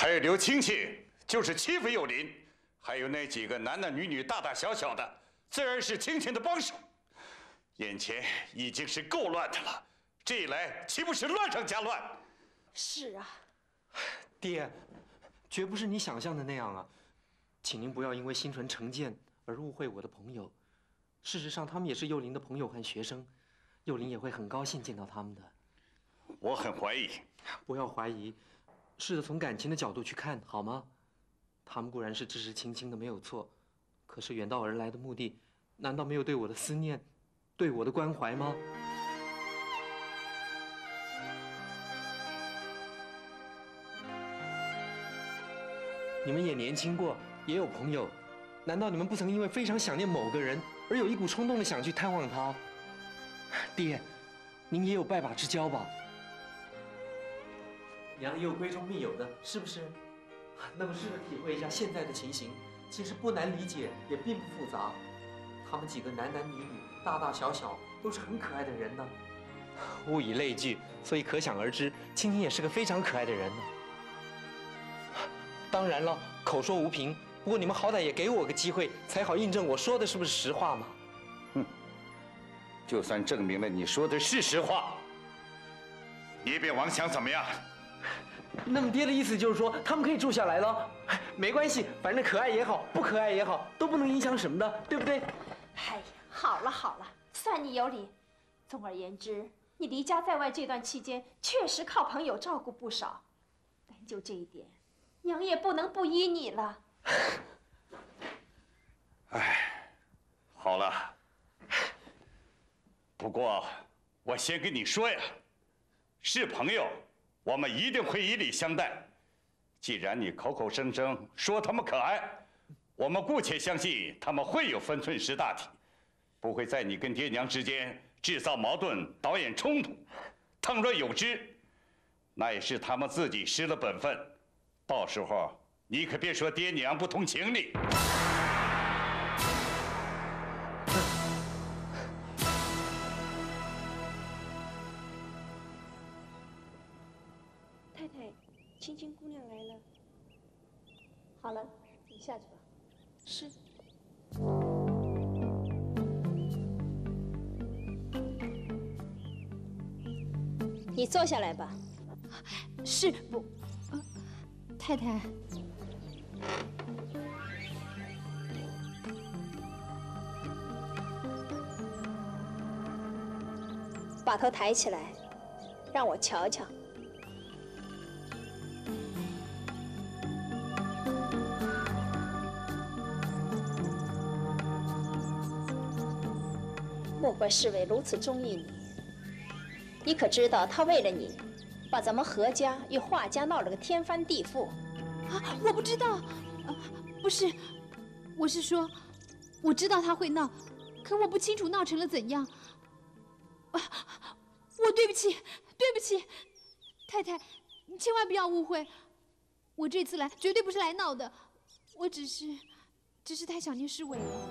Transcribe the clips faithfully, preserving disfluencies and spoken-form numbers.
还有刘青青，就是欺负幼林，还有那几个男男女女、大大小小的，自然是青青的帮手。眼前已经是够乱的了，这一来岂不是乱上加乱？ 是啊， 爹，绝不是你想象的那样啊，请您不要因为心存成见而误会我的朋友。事实上，他们也是幼林的朋友和学生，幼林也会很高兴见到他们的。 我很怀疑。 不要怀疑，试着从感情的角度去看，好吗？他们固然是支持青青的，没有错，可是远道而来的目的，难道没有对我的思念，对我的关怀吗？你们也年轻过，也有朋友，难道你们不曾因为非常想念某个人，而有一股冲动的想去探望他？爹，您也有拜把之交吧？娘也有闺中密友的，是不是？那么试着体会一下现在的情形，其实不难理解，也并不复杂。他们几个男男女女、大大小小，都是很可爱的人呢。物以类聚，所以可想而知，青青也是个非常可爱的人呢。当然了，口说无凭，不过你们好歹也给我个机会，才好印证我说的是不是实话嘛。 哼，就算证明了你说的是实话，你便王想怎么样？ 那么爹的意思就是说，他们可以住下来了？没关系，反正可爱也好，不可爱也好，都不能影响什么的，对不对？ 哎呀，好了好了，算你有理。总而言之，你离家在外这段期间，确实靠朋友照顾不少，但就这一点，娘也不能不依你了。 哎，好了。不过，我先跟你说呀，是朋友，我们一定会以礼相待。既然你口口声声说他们可爱，我们姑且相信他们会有分寸识大体，不会在你跟爹娘之间制造矛盾、导演冲突。倘若有之，那也是他们自己失了本分。到时候你可别说爹娘不通情理。 太太，青青姑娘来了。好了，你下去吧。是。你坐下来吧。是不？呃，太太。把头抬起来，让我瞧瞧。莫怪侍卫如此中意你，你可知道他为了你，把咱们何家与华家闹了个天翻地覆？ 啊，我不知道，啊，不是，我是说，我知道他会闹，可我不清楚闹成了怎样。啊，我对不起，对不起，太太，你千万不要误会，我这次来绝对不是来闹的，我只是，只是太想念侍卫了。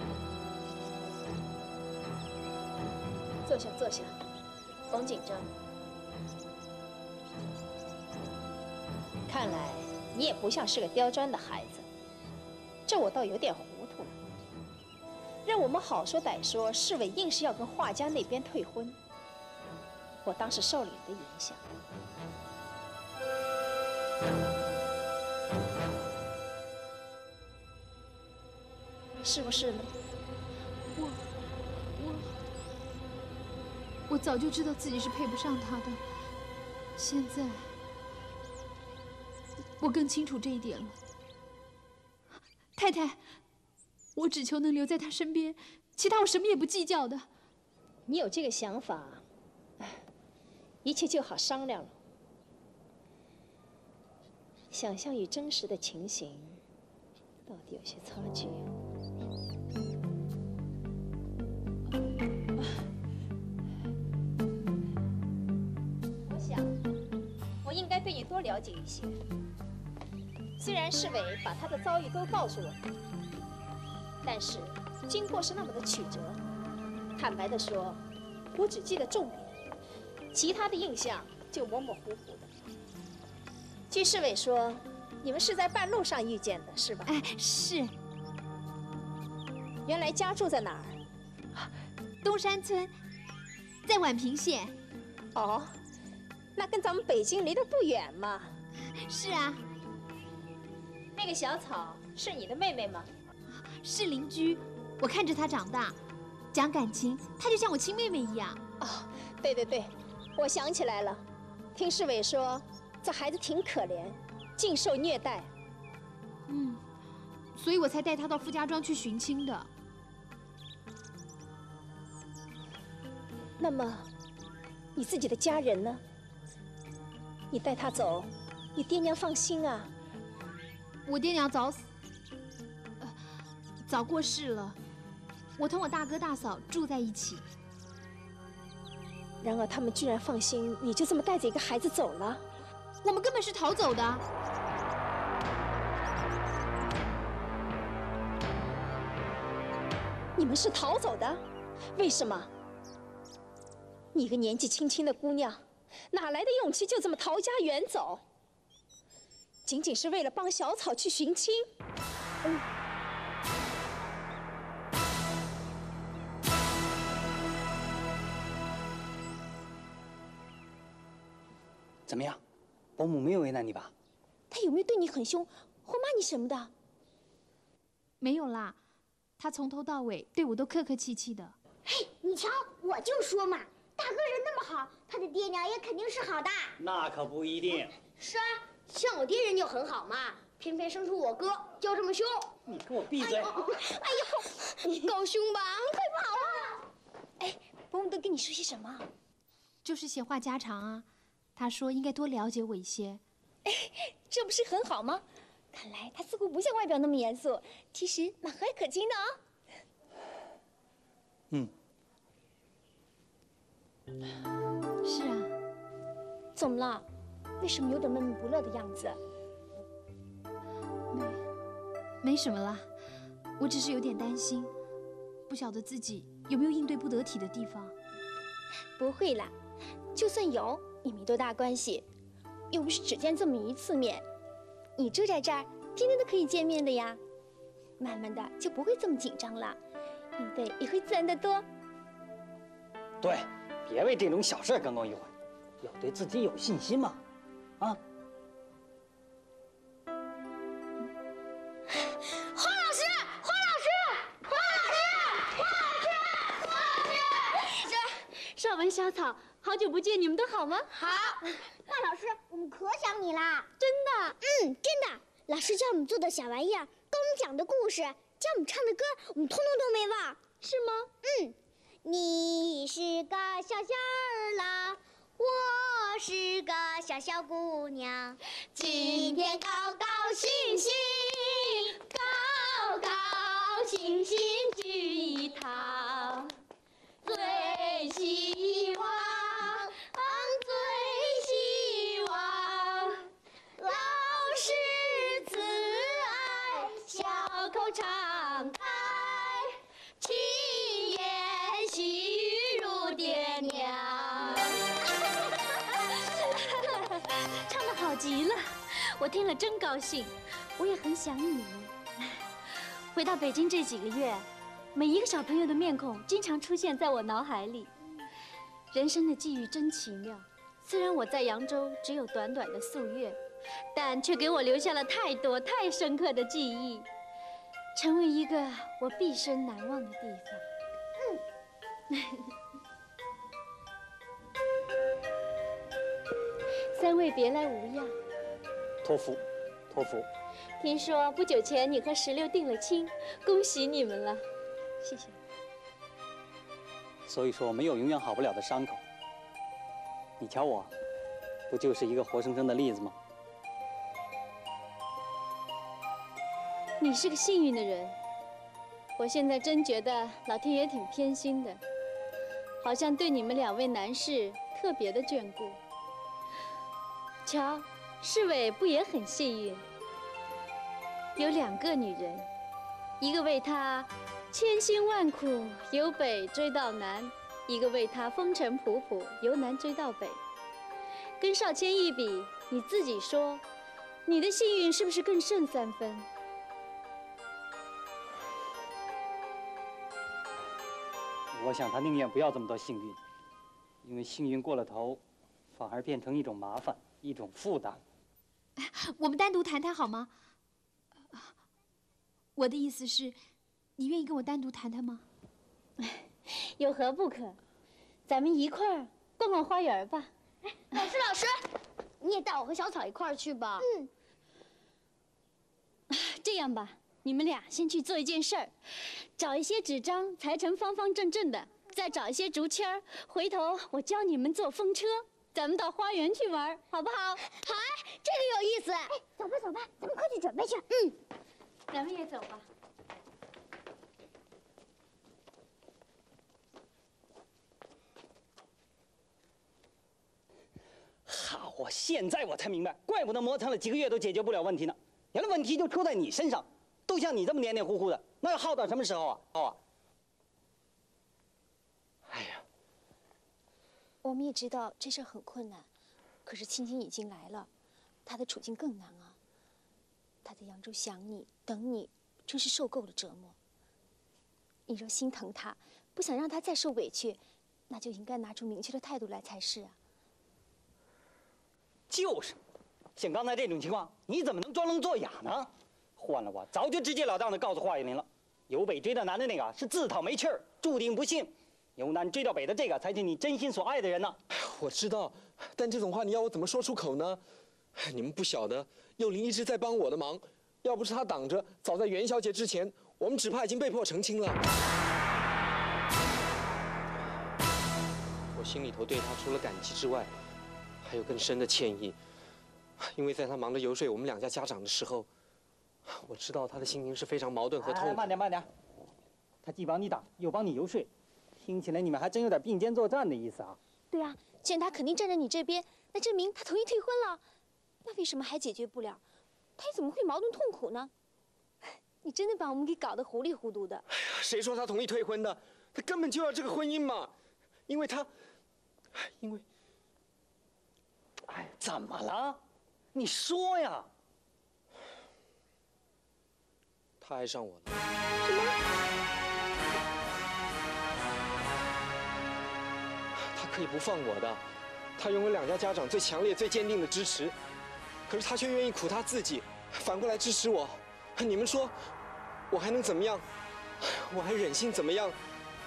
坐下，坐下，甭紧张。看来你也不像是个刁钻的孩子，这我倒有点糊涂了。任我们好说歹说，侍卫硬是要跟华家那边退婚，我当是受了你的影响。是不是呢？ 我我我早就知道自己是配不上他的，现在我更清楚这一点了。太太，我只求能留在他身边，其他我什么也不计较的。 你有这个想法，一切就好商量了。想象与真实的情形，到底有些差距。我想，我应该对你多了解一些。虽然侍卫把他的遭遇都告诉我，但是经过是那么的曲折。坦白的说，我只记得重点，其他的印象就模模糊糊的。据侍卫说， 你们是在半路上遇见的，是吧？ 哎，是。 原来家住在哪儿？ 东山村，在宛平县。 哦，那跟咱们北京离得不远嘛。 是啊。 那个小草是你的妹妹吗？ 是邻居，我看着她长大，讲感情，她就像我亲妹妹一样。 哦，对对对，我想起来了，听市委说这孩子挺可怜，尽受虐待。 嗯，所以我才带她到傅家庄去寻亲的。 那么，你自己的家人呢？你带她走，你爹娘放心啊。 我爹娘早死，呃，早过世了。我同我大哥大嫂住在一起。 然而他们居然放心，你就这么带着一个孩子走了？ 我们根本是逃走的。 你们是逃走的？为什么？你一个年纪轻轻的姑娘，哪来的勇气就这么逃家远走？仅仅是为了帮小草去寻亲？嗯。 怎么样，伯母没有为难你吧？ 他有没有对你很凶，或骂你什么的？ 没有啦，他从头到尾对我都客客气气的。 嘿，你瞧，我就说嘛，大哥人那么好，他的爹娘也肯定是好的。 那可不一定。 是啊，像我爹人就很好嘛，偏偏生出我哥就这么凶。 你给我闭嘴！ 哎呦，哎呦你够凶吧？快跑啊！ 哎，伯母都跟你说些什么？ 就是些话家常啊。他说应该多了解我一些。 哎，这不是很好吗？看来他似乎不像外表那么严肃，其实蛮和蔼可亲的啊。 嗯。 是啊。 怎么了？为什么有点闷闷不乐的样子？ 没，没什么啦。我只是有点担心，不晓得自己有没有应对不得体的地方。 不会啦，就算有也没多大关系，又不是只见这么一次面。你住在这儿，天天都可以见面的呀。慢慢的就不会这么紧张了，应对也会自然的多。 对，别为这种小事耿耿于怀，要对自己有信心嘛，啊！ 花老师，花老师，花老师，花老师，花老师！ 少文、小草，好久不见，你们都好吗？ 好。花老师，我们可想你啦！ 真的？ 嗯，真的。老师教我们做的小玩意儿，跟我们讲的故事，教我们唱的歌，我们通通都没忘。 是吗？ 嗯。你是个小小儿郎，我是个小小姑娘，今天高高兴兴，高高兴兴聚一堂，最希望，最希望，老师慈爱，小口常开，七言细语如爹娘。 唱得好极了，我听了真高兴，我也很想你们。回到北京这几个月，每一个小朋友的面孔经常出现在我脑海里。人生的际遇真奇妙，虽然我在扬州只有短短的数月，但却给我留下了太多太深刻的记忆，成为一个我毕生难忘的地方。嗯。三位别来无恙。 托福，托福。 听说不久前你和石榴定了亲，恭喜你们了。谢谢。 所以说，没有永远好不了的伤口。你瞧我，不就是一个活生生的例子吗？ 你是个幸运的人，我现在真觉得老天爷挺偏心的，好像对你们两位男士特别的眷顾。瞧，世伟不也很幸运？有两个女人，一个为他千辛万苦由北追到南，一个为他风尘仆仆由南追到北。跟少谦一比，你自己说， 你的幸运是不是更胜三分？ 我想他宁愿不要这么多幸运，因为幸运过了头，反而变成一种麻烦，一种负担。 我们单独谈谈好吗？我的意思是，你愿意跟我单独谈谈吗？ 有何不可？咱们一块儿逛逛花园吧。 老师，老师，你也带我和小草一块儿去吧。嗯。 这样吧，你们俩先去做一件事儿，找一些纸张裁成方方正正的，再找一些竹签儿，回头我教你们坐风车，咱们到花园去玩，好不好？ 好啊，这个有意思。哎，走吧走吧，咱们快去准备去。嗯， 咱们也走吧。 好啊，现在我才明白，怪不得磨蹭了几个月都解决不了问题呢。原来问题就出在你身上，都像你这么黏黏糊糊的，那要耗到什么时候啊？耗啊！哎呀， 我们也知道这事很困难，可是青青已经来了，她的处境更难啊。她在扬州想你，等你，真是受够了折磨。你若心疼她，不想让她再受委屈，那就应该拿出明确的态度来才是啊。 就是，像刚才这种情况，你怎么能装聋作哑呢？换了我，早就直截了当的告诉华玉林了，由北追到南的那个是自讨没趣儿，注定不幸；由南追到北的这个才是你真心所爱的人呢。 我知道，但这种话你要我怎么说出口呢？你们不晓得，幼林一直在帮我的忙，要不是他挡着，早在元宵节之前，我们只怕已经被迫成亲了。我心里头对他除了感激之外，还有更深的歉意，因为在他忙着游说我们两家家长的时候，我知道他的心情是非常矛盾和痛苦。 哎，慢点慢点，他既帮你挡，又帮你游说，听起来你们还真有点并肩作战的意思啊。 对啊，既然他肯定站在你这边，那证明他同意退婚了。那为什么还解决不了？他又怎么会矛盾痛苦呢？你真的把我们给搞得糊里糊涂的。 哎呀，谁说他同意退婚的？他根本就要这个婚姻嘛，因为他，因为。 哎，怎么了？你说呀！ 他爱上我了。 什么？ 他可以不放我的，他拥有两家家长最强烈、最坚定的支持，可是他却愿意苦他自己，反过来支持我。你们说，我还能怎么样？我还忍心怎么样？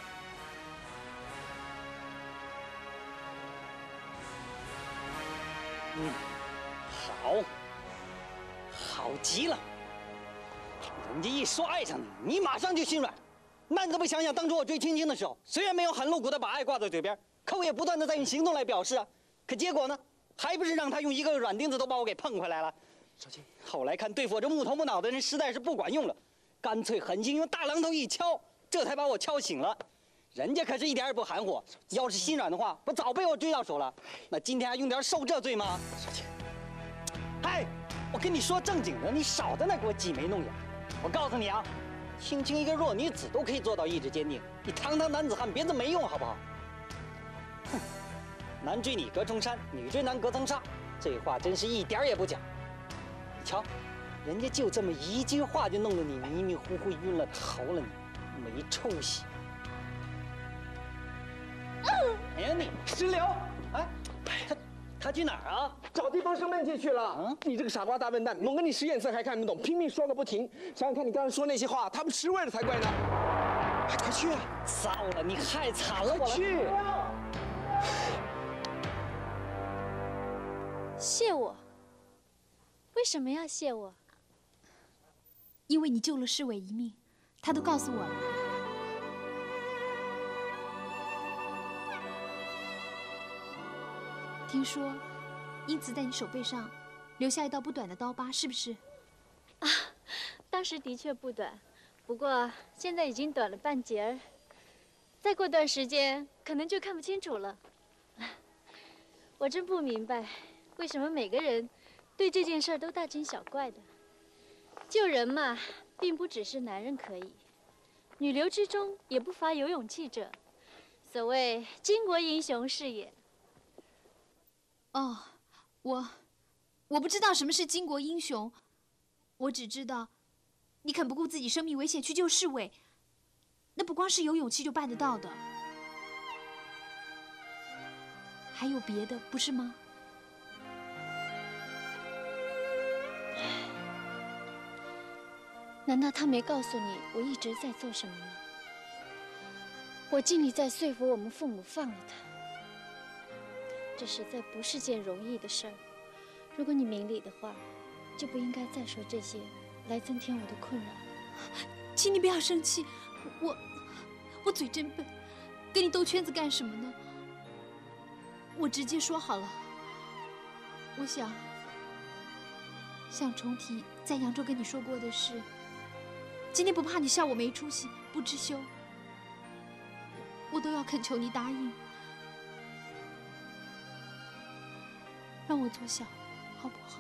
嗯，好，好极了。人家一说爱上你，你马上就心软。那你怎么想想，当初我追青青的时候，虽然没有很露骨的把爱挂在嘴边，可我也不断的在用行动来表示啊。可结果呢，还不是让他用一个软钉子都把我给碰回来了。 少卿， 后来看对付我这木头木脑的人实在是不管用了，干脆狠心用大榔头一敲，这才把我敲醒了。人家可是一点也不含糊，要是心软的话，不早被我追到手了。那今天还用点受这罪吗？ 少卿， 哎，我跟你说正经的，你少在那给我挤眉弄眼。我告诉你啊，青青一个弱女子都可以做到意志坚定，你堂堂男子汉别这么没用好不好？哼，男追女隔重山，女追男隔层纱，这话真是一点也不假。你瞧，人家就这么一句话就弄得你迷迷糊糊晕了头了，你没出息。哎呀，你石榴， 哎，他他去哪儿啊？ 找地方生闷气去了。 嗯， 你这个傻瓜大笨蛋，猛跟你使眼色还看不懂，拼命说个不停。想想看，你刚才说那些话，他们吃味了才怪呢。哎，快去啊！ 糟了，你害惨了我了。 去。 谢我？为什么要谢我？ 因为你救了世伟一命，他都告诉我了。听说，因此在你手背上留下一道不短的刀疤，是不是？ 啊，当时的确不短，不过现在已经短了半截儿。再过段时间，可能就看不清楚了。我真不明白，为什么每个人对这件事都大惊小怪的。救人嘛，并不只是男人可以，女流之中也不乏有勇气者。所谓巾帼英雄是也。 哦，我我不知道什么是巾帼英雄，我只知道，你肯不顾自己生命危险去救侍卫，那不光是有勇气就办得到的，还有别的，不是吗？ 难道他没告诉你我一直在做什么吗？我尽力在说服我们父母放了他，这实在不是件容易的事儿。如果你明理的话，就不应该再说这些，来增添我的困扰。 请你不要生气，我我嘴真笨，跟你兜圈子干什么呢？我直接说好了。我想想重提在扬州跟你说过的事，今天不怕你笑我没出息、不知羞，我都要恳求你答应，让我做小，好不好？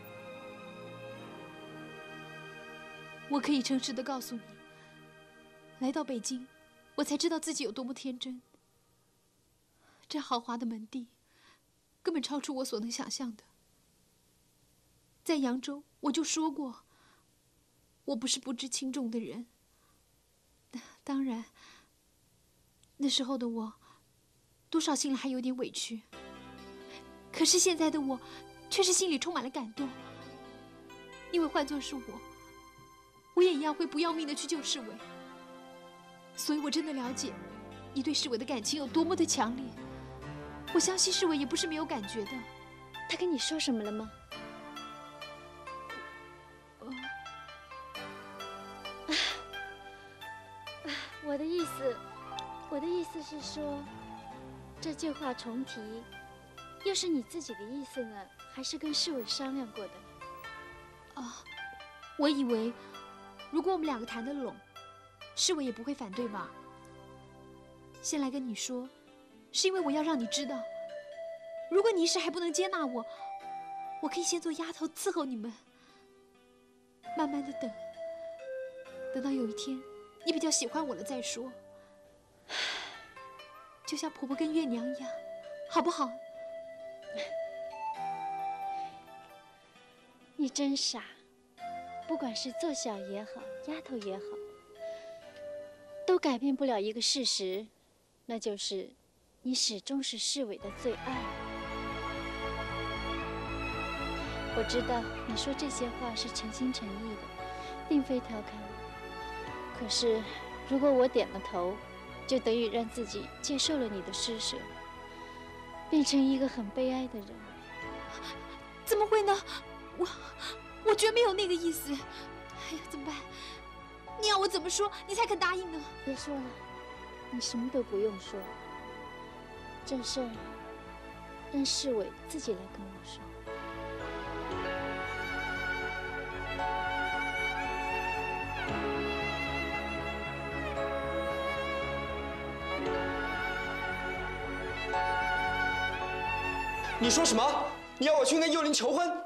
我可以诚实的告诉你，来到北京，我才知道自己有多么天真。这豪华的门第，根本超出我所能想象的。在扬州，我就说过，我不是不知轻重的人。当然，那时候的我，多少心里还有点委屈。可是现在的我，却是心里充满了感动，因为换作是我，我也一样会不要命的去救侍卫。所以我真的了解你对侍卫的感情有多么的强烈。我相信侍卫也不是没有感觉的。 他跟你说什么了吗？我的意思，我的意思是说，这句话重提，又是你自己的意思呢，还是跟侍卫商量过的？ 啊，我以为，如果我们两个谈得拢，侍卫也不会反对吧？先来跟你说，是因为我要让你知道，如果你一时还不能接纳我，我可以先做丫头伺候你们，慢慢的等，等到有一天你比较喜欢我了再说。就像婆婆跟月娘一样，好不好？ 你真傻，不管是做小也好，丫头也好，都改变不了一个事实，那就是你始终是侍卫的最爱。我知道你说这些话是诚心诚意的，并非调侃我。可是，如果我点了头，就等于让自己接受了你的施舍，变成一个很悲哀的人。 怎么会呢？我我绝没有那个意思。哎呀，怎么办？你要我怎么说，你才肯答应呢？ 别说了，你什么都不用说。这事儿让侍卫自己来跟我说。 你说什么？你要我去跟幽灵求婚？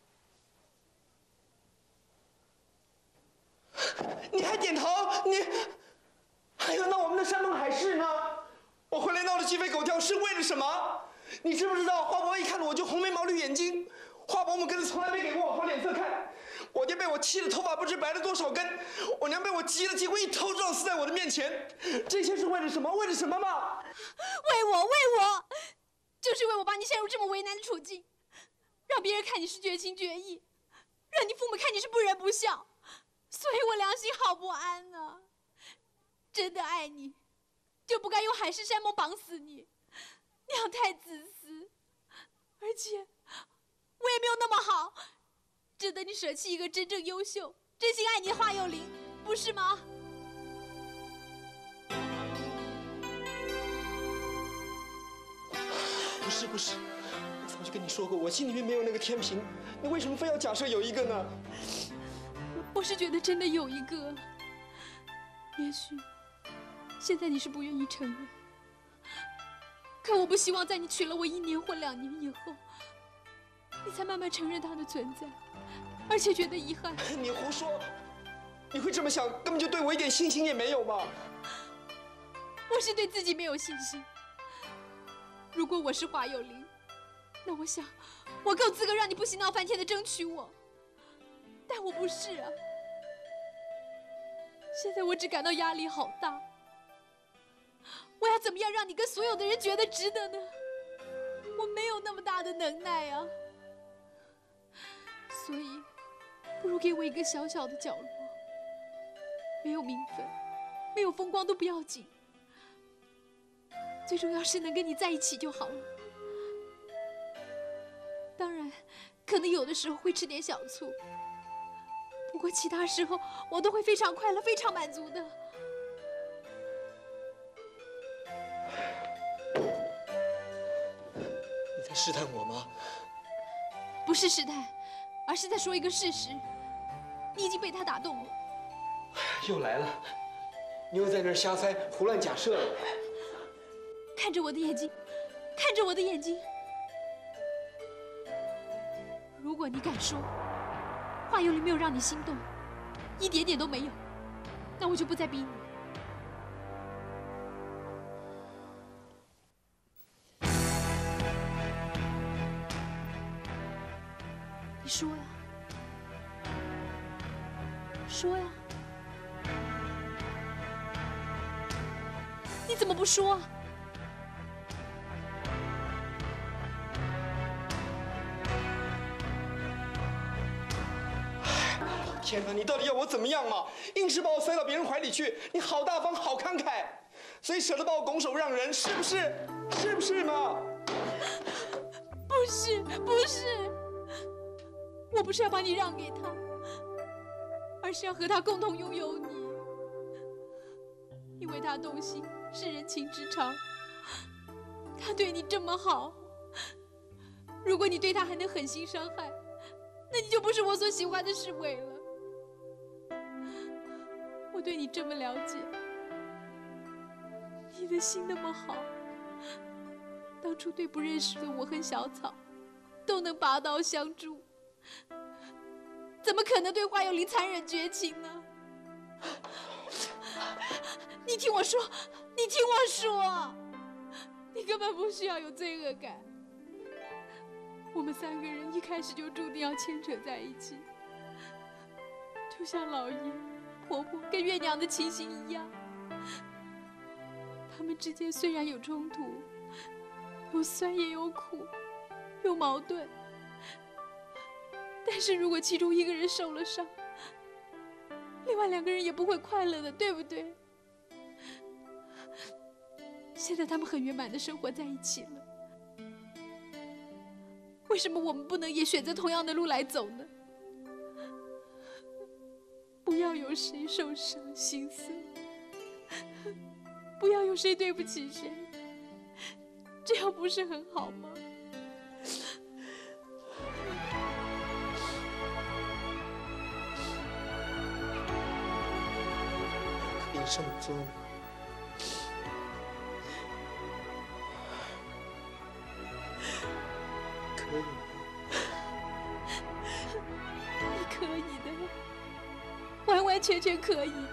你还点头？你，哎呦，那我们的山盟海誓呢？我回来闹得鸡飞狗跳是为了什么？你知不知道？华伯一看到我就红眉毛绿眼睛，华伯母跟子从来没给过我好脸色看。我爹被我气得头发不知白了多少根，我娘被我急了，结果一头撞死在我的面前。这些是为了什么？为了什么嘛？ 为我，为我。就是为我把你陷入这么为难的处境，让别人看你是绝情绝义，让你父母看你是不仁不孝，所以我良心好不安呢。真的爱你，就不该用海誓山盟绑死你，那样太自私。而且我也没有那么好，值得你舍弃一个真正优秀、真心爱你的华有灵，不是吗？ 不是不是，我早就跟你说过，我心里面没有那个天平，你为什么非要假设有一个呢？ 我是觉得真的有一个，也许现在你是不愿意承认，可我不希望在你娶了我一年或两年以后，你才慢慢承认他的存在，而且觉得遗憾。 你胡说！你会这么想，根本就对我一点信心也没有嘛！ 我是对自己没有信心。如果我是华有灵， 那我想，我够资格让你不惜闹翻天的争取我，但我不是啊。现在我只感到压力好大，我要怎么样让你跟所有的人觉得值得呢？我没有那么大的能耐啊。所以，不如给我一个小小的角落，没有名分，没有风光都不要紧，最重要是能跟你在一起就好了。当然，可能有的时候会吃点小醋，不过其他时候我都会非常快乐、非常满足的。 你在试探我吗？ 不是试探，而是在说一个事实。你已经被他打动了。 又来了，你又在那儿瞎猜、胡乱假设了。 看着我的眼睛，看着我的眼睛。如果你敢说话有里没有让你心动，一点点都没有，那我就不再逼你。你说呀，说呀，你怎么不说啊？ 天哪，你到底要我怎么样嘛？硬是把我塞到别人怀里去，你好大方，好慷慨，所以舍得把我拱手让人，是不是？是不是嘛？ 不是，不是，我不是要把你让给他，而是要和他共同拥有你，因为他动心是人情之常，他对你这么好，如果你对他还能狠心伤害，那你就不是我所喜欢的侍卫了。我对你这么了解，你的心那么好，当初对不认识的我和小草都能拔刀相助，怎么可能对花有灵残忍绝情呢？你听我说，你听我说，你根本不需要有罪恶感。我们三个人一开始就注定要牵扯在一起，就像老爷、婆婆跟月娘的情形一样。他们之间虽然有冲突，有酸也有苦，有矛盾，但是如果其中一个人受了伤，另外两个人也不会快乐的，对不对？现在他们很圆满的生活在一起了，为什么我们不能也选择同样的路来走呢？不要有谁受伤心碎，不要有谁对不起谁，这样不是很好吗？ 林圣宗，可以吗？ 你可以的，完完全全可以的。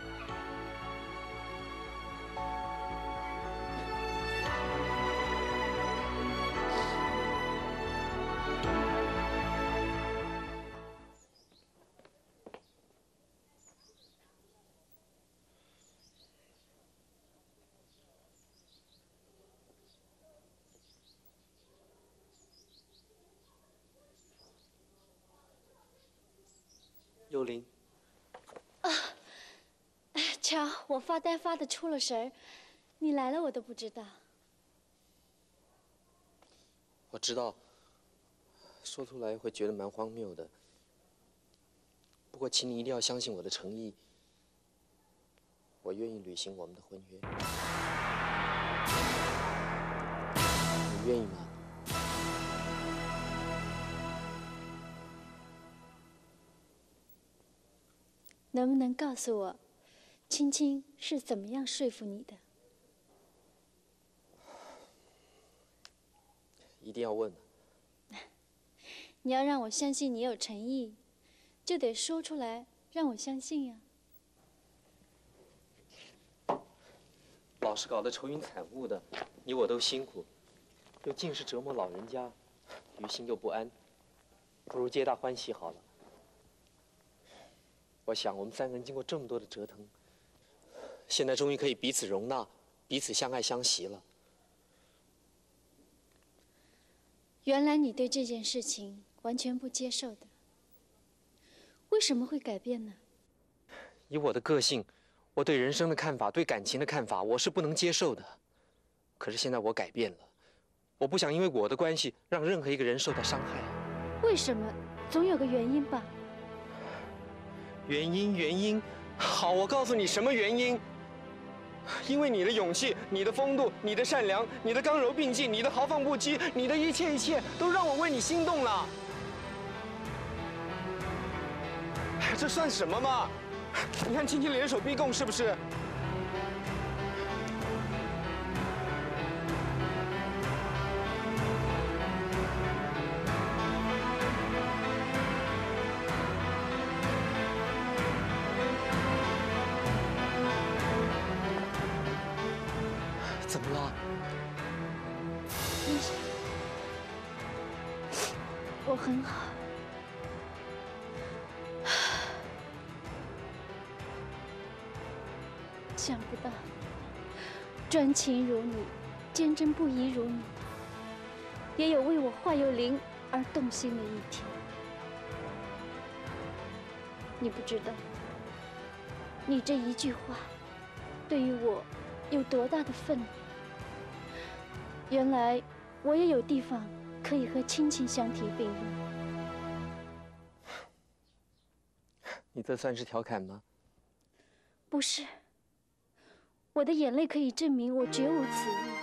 幽灵， 瞧，我发呆发得出了神儿，你来了我都不知道。 我知道，说出来会觉得蛮荒谬的。不过，请你一定要相信我的诚意，我愿意履行我们的婚约。你愿意吗？ 能不能告诉我，青青是怎么样说服你的？ 一定要问的。 你要让我相信你有诚意，就得说出来，让我相信呀。 老是搞得愁云惨雾的，你我都辛苦，又尽是折磨老人家， 于心又不安，不如皆大欢喜好了。我想，我们三个人经过这么多的折腾，现在终于可以彼此容纳，彼此相爱相惜了。 原来你对这件事情完全不接受的，为什么会改变呢？ 以我的个性，我对人生的看法，对感情的看法，我是不能接受的。可是现在我改变了，我不想因为我的关系让任何一个人受到伤害。 为什么？总有个原因吧。 原因，原因，好，我告诉你什么原因。因为你的勇气，你的风度，你的善良，你的刚柔并济，你的豪放不羁，你的一切一切，都让我为你心动了。哎，这算什么嘛？你看青青联手逼供，是不是？怎么了？ 没事，我很好。想不到，专情如你，坚贞不移如你，也有为我话有灵而动心的一天。你不知道，你这一句话，对于我有多大的分量。原来我也有地方可以和青青相提并论。 你这算是调侃吗？ 不是，我的眼泪可以证明我绝无此意。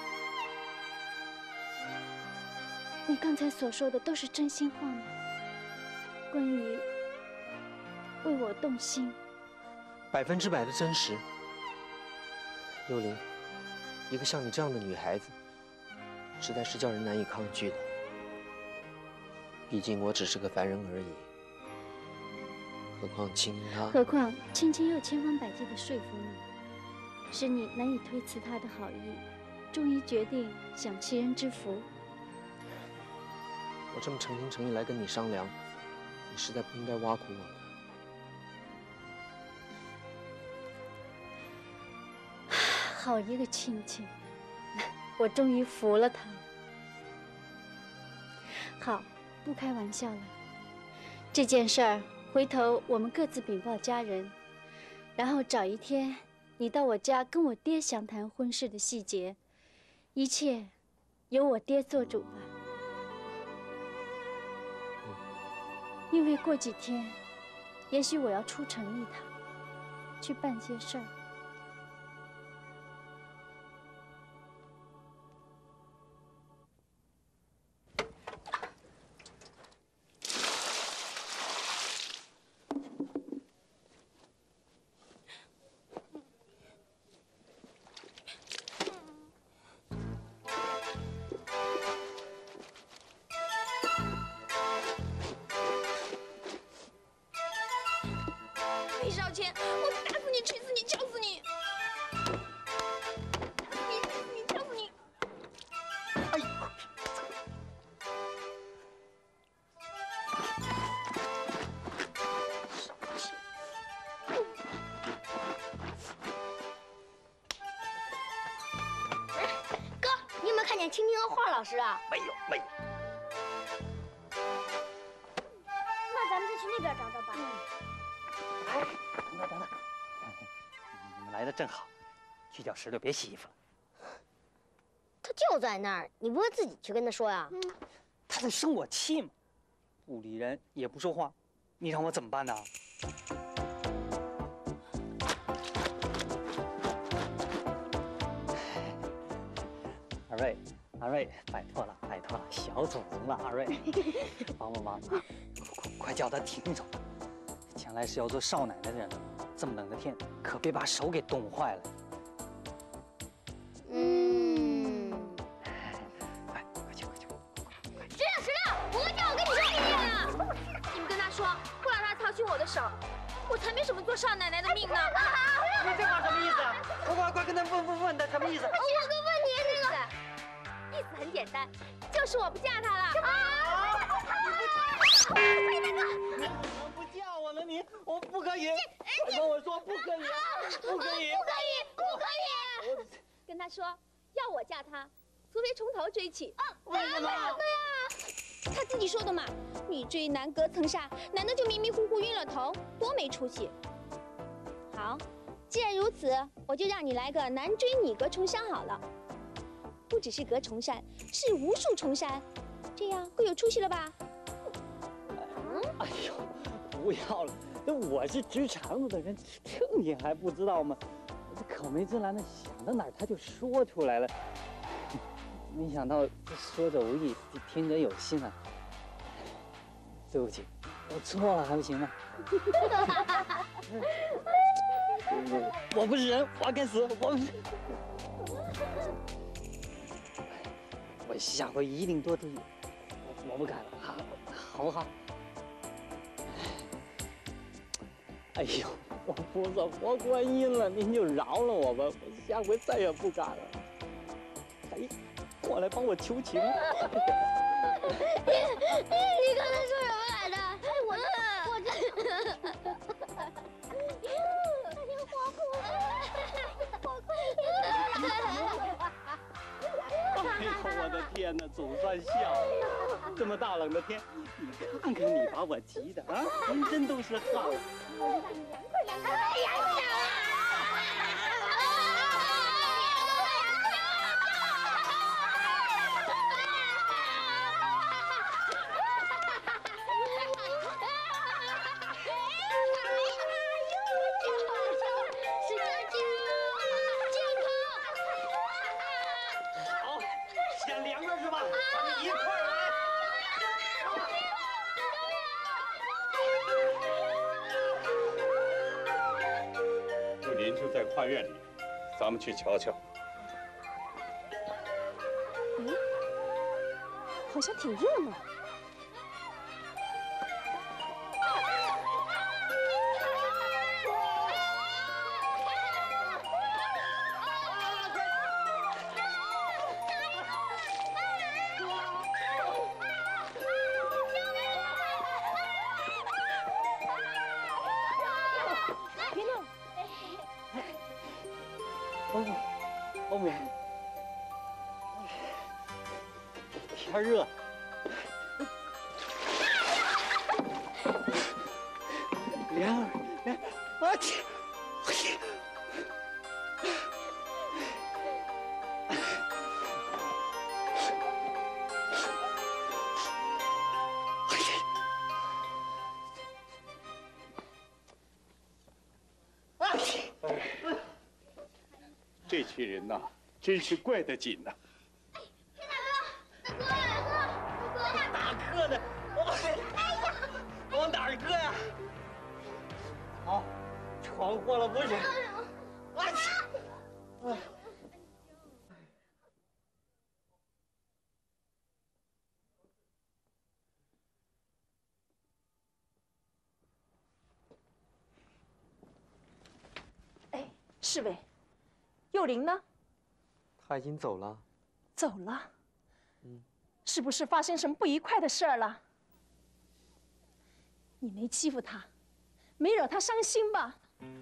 你刚才所说的都是真心话吗？关于为我动心， 百分之百的真实。幽灵，一个像你这样的女孩子，实在是叫人难以抗拒的。毕竟我只是个凡人而已，何况青青她…… 何况青青又千方百计地说服你，使你难以推辞她的好意，终于决定享其人之福。 我这么诚心诚意来跟你商量，你实在不应该挖苦我的。 好一个青青，我终于服了他。好，不开玩笑了。这件事儿，回头我们各自禀报家人，然后找一天，你到我家跟我爹详谈婚事的细节，一切由我爹做主吧。因为过几天，也许我要出城一趟，去办些事儿。 李少谦，我打死你，锤死你，敲死你！打死你，锤死你，敲死你！哎呦！ 哥，你有没有看见青青和华老师啊？ 没有，没有。 那咱们再去那边找找吧。 哎，等等等等，你们来的正好，去叫石榴别洗衣服了。 他就在那儿，你不会自己去跟他说呀？嗯， 他在生我气嘛，不理人也不说话，你让我怎么办呢？二位，二位，拜托了，拜托了，小祖宗了，二位，帮帮忙，快快叫他停手！将来是要做少奶奶的人了，这么冷的天，可别把手给冻坏了。 嗯。 快，快去，快去！ 石榴，石榴，我跟你讲，我跟你说， 你们跟他说，不让他操心我的手，我才没什么做少奶奶的命呢。 你这话什么意思啊？快快快跟他问问问他什么意思？ 我个问题，那个意思很很简单，就是我不嫁他了。 啊！你不嫁我了，你我不可以！快跟我说不可以，不可以， 不可以，不可以！跟他说，要我嫁他，除非从头追起。啊， 为什么？ 对呀，他自己说的嘛。女追男隔层纱，男的就迷迷糊糊晕了头，多没出息。好，既然如此，我就让你来个男追女隔重山好了。不只是隔重山，是无数重山，这样够有出息了吧？ 哎呦，不要了，我是直肠子的人，这你还不知道吗？这可没之兰的想到哪儿他就说出来了，没想到说者无意，听者有心啊。对不起，我错了，还不行吗？我我不是人，我该死，我。我下回一定多注意，我我不敢了，好，好不好？哎呦，我菩萨佛观音了，您就饶了我吧，我下回再也不敢了。哎，过来帮我求情。 你你刚才说什么来着？我我这，大天花哭了，我哭哎呦，我的天哪，总算笑了！这么大冷的天，你看看你把我急的啊，浑身都是汗。 我让你凉快凉快。哎呀！ 在跨院里，咱们去瞧瞧。 嗯，好像挺热闹。 哦，欧美，天热，凉儿，凉，我去，我去， 这群人呐，真是怪得紧呐！ 大哥，大哥，大哥， 打磕的，往往哪儿磕呀？好，闯祸了不是？我去！哎。 哎，侍卫。幼玲呢？ 他已经走了。 走了。 嗯， 是不是发生什么不愉快的事儿了？你没欺负他，没惹他伤心吧？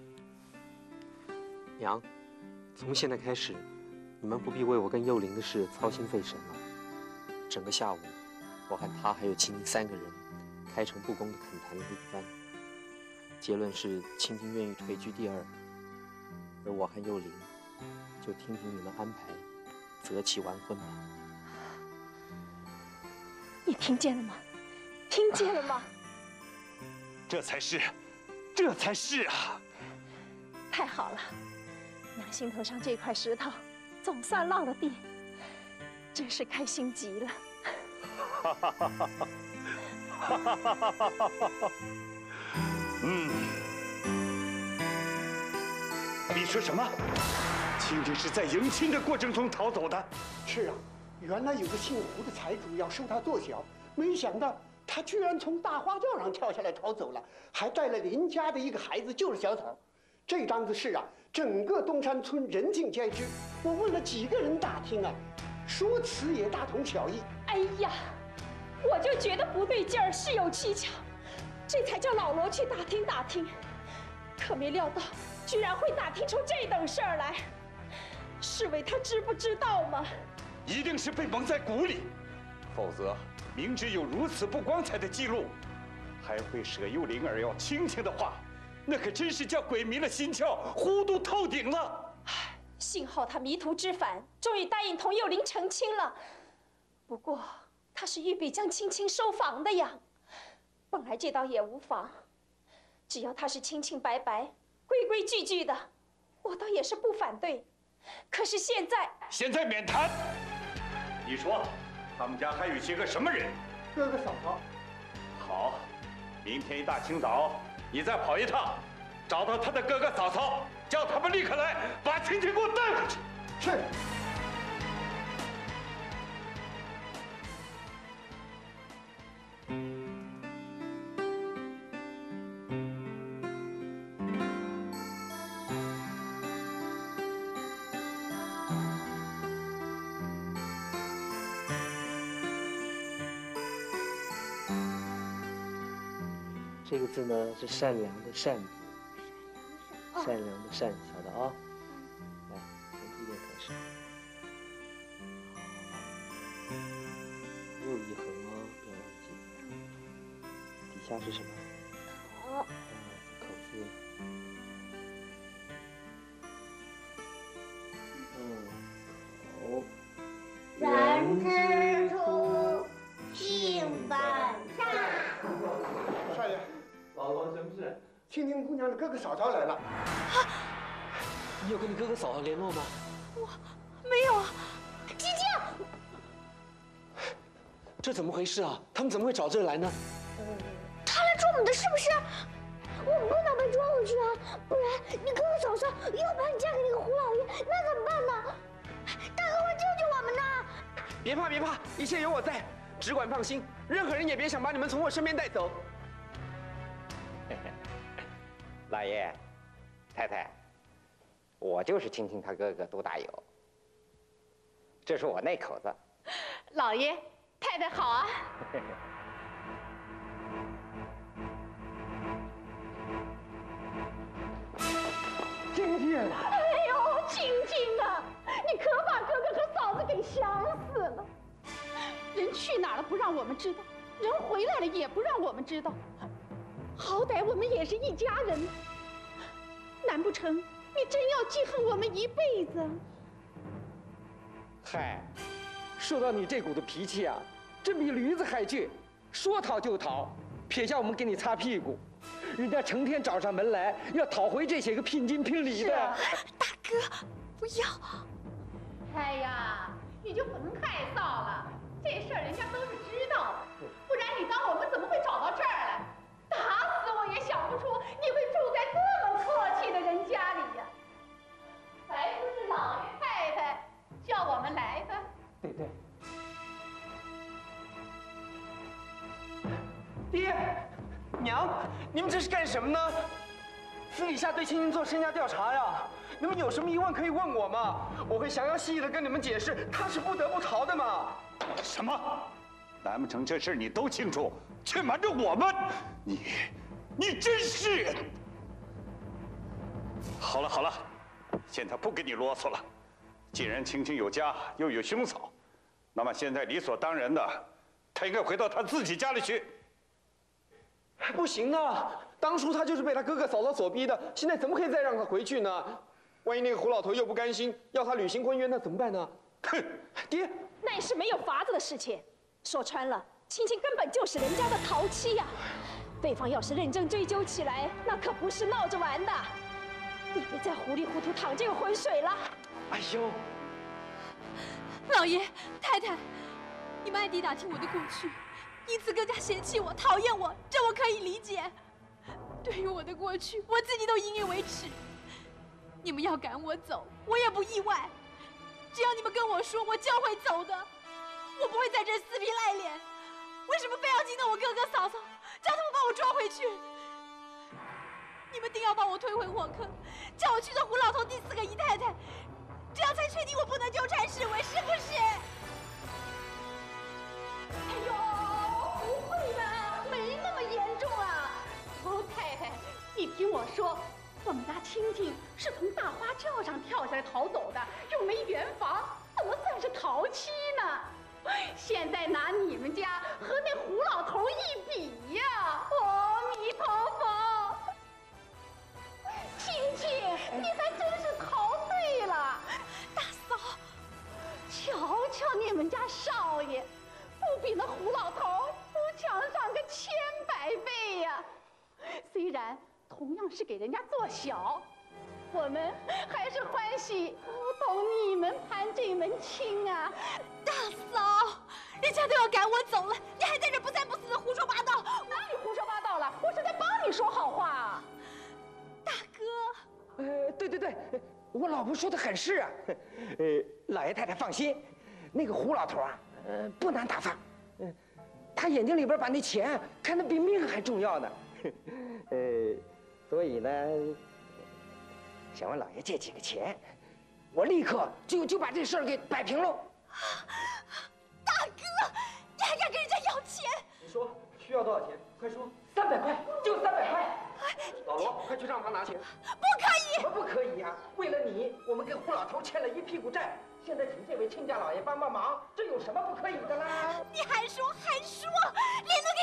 娘，从现在开始，你们不必为我跟幼玲的事操心费神了。整个下午，我和他还有青青三个人，开诚布公地恳谈了一番。结论是青青愿意退居第二，而我和幼玲。就听凭你们安排，择期完婚吧。 你听见了吗？听见了吗？ 这才是，这才是啊！ 太好了，娘心头上这块石头总算落了地，真是开心极了。 哈哈哈哈哈哈！嗯，你说什么？青青是在迎亲的过程中逃走的。 是啊，原来有个姓胡的财主要收他做小，没想到他居然从大花轿上跳下来逃走了，还带了邻家的一个孩子，就是小草。这档子事啊，整个东山村人尽皆知。我问了几个人打听啊， 说辞也大同小异。 哎呀，我就觉得不对劲儿，事有蹊跷，这才叫老罗去打听打听，可没料到居然会打听出这等事儿来。侍卫他知不知道吗？ 一定是被蒙在鼓里，否则明知有如此不光彩的记录，还会舍幼灵而要青青的话，那可真是叫鬼迷了心窍，糊涂透顶了。 唉，幸好他迷途知返，终于答应同幼灵成亲了。不过他是预备将青青收房的呀，本来这倒也无妨，只要他是清清白白、规规矩矩的，我倒也是不反对。可是现在， 现在免谈。你说，他们家还有些个什么人？ 哥哥嫂嫂。 好，明天一大清早，你再跑一趟，找到他的哥哥嫂嫂，叫他们立刻来，把青青给我带回去。 是。 这个字呢是善良的善字，善良的善，晓得啊？来，从第一遍开始。又一横哦，不要忘记。底下是什么？ 口。 口字。嗯，口。 人之初，性本善。 少爷。 老罗，什么事？ 青青姑娘的哥哥嫂嫂来了。 啊！你有跟你哥哥嫂嫂联络吗？ 我没有啊。 青青， 这怎么回事啊？他们怎么会找这儿来呢？ 他来捉我们的，是不是？我们不能被抓回去啊，不然你哥哥嫂嫂又把你嫁给那个胡老爷，那怎么办呢？大哥会救救我们的。 别怕别怕，一切有我在，只管放心，任何人也别想把你们从我身边带走。 老爷，太太，我就是青青他哥哥杜大友，这是我那口子。 老爷，太太好啊！ 青青， 哎呦，青青啊，你可把哥哥和嫂子给想死了。人去哪儿了不让我们知道，人回来了也不让我们知道。好歹我们也是一家人，难不成你真要记恨我们一辈子？ 嗨，说到你这股子脾气啊，真比驴子还倔，说逃就逃，撇下我们给你擦屁股，人家成天找上门来要讨回这些个聘金聘礼的。 大哥，不要！ 哎呀，你就不能太臊了，这事儿人家都是知道的，不然你当我们怎么会找到这儿来？打死我也想不出你会住在这么客气的人家里呀！还不是老爷太太叫我们来的。 对对。爹，娘，你们这是干什么呢？私底下对青青做身家调查呀？你们有什么疑问可以问我吗？我会详详细细的跟你们解释，他是不得不逃的嘛。 什么？难不成这事你都清楚，却瞒着我们？你，你真是……好了好了，现在不跟你啰嗦了。既然青青有家，又有兄嫂，那么现在理所当然的，他应该回到他自己家里去。 不行啊！当初他就是被他哥哥嫂嫂所逼的，现在怎么可以再让他回去呢？万一那个胡老头又不甘心，要他履行婚约，那怎么办呢？ 哼， 爹， 那也是没有法子的事情。说穿了，青青根本就是人家的淘妻呀！对方要是认真追究起来，那可不是闹着玩的。你别再糊里糊涂淌这个浑水了。 哎呦， 老爷、太太，你们暗地打听我的过去，因此更加嫌弃我、讨厌我，这我可以理解。对于我的过去，我自己都引以为耻。你们要赶我走，我也不意外。只要你们跟我说，我就会走的。我不会在这死皮赖脸。为什么非要惊动我哥哥嫂嫂，叫他们把我抓回去？你们定要把我推回火坑，叫我去做胡老头第四个姨太太，这样才确定我不能纠缠世为，是不是？ 说，我们家青青是从大花轿上跳下来逃走的，又没圆房，怎么算是逃妻呢？现在拿你们家和那胡老头一比呀，阿弥陀佛！青青，你还真是逃对了。大嫂，瞧瞧你们家少爷，不比那胡老头都强上个千百倍呀！虽然同样是给人家做小，我们还是欢喜不同你们攀这门亲啊！ 大嫂，人家都要赶我走了，你还在这不三不四的胡说八道！ 哪里胡说八道了？我是在帮你说好话。 大哥， 呃，对对对，我老婆说的很是啊。呃，老爷太太放心，那个胡老头啊，呃，不难打发。嗯、呃，他眼睛里边把那钱看得比命还重要呢。呃，所以呢，想问老爷借几个钱，我立刻就就把这事儿给摆平喽。 大哥，你还敢跟人家要钱？ 你说需要多少钱？快说。三百块，就三百块。老罗，快去账房拿钱。 不可以！ 怎么不可以呀？为了你，我们跟胡老头欠了一屁股债，现在请这位亲家老爷帮帮忙，这有什么不可以的啦？ 你还说还说，连那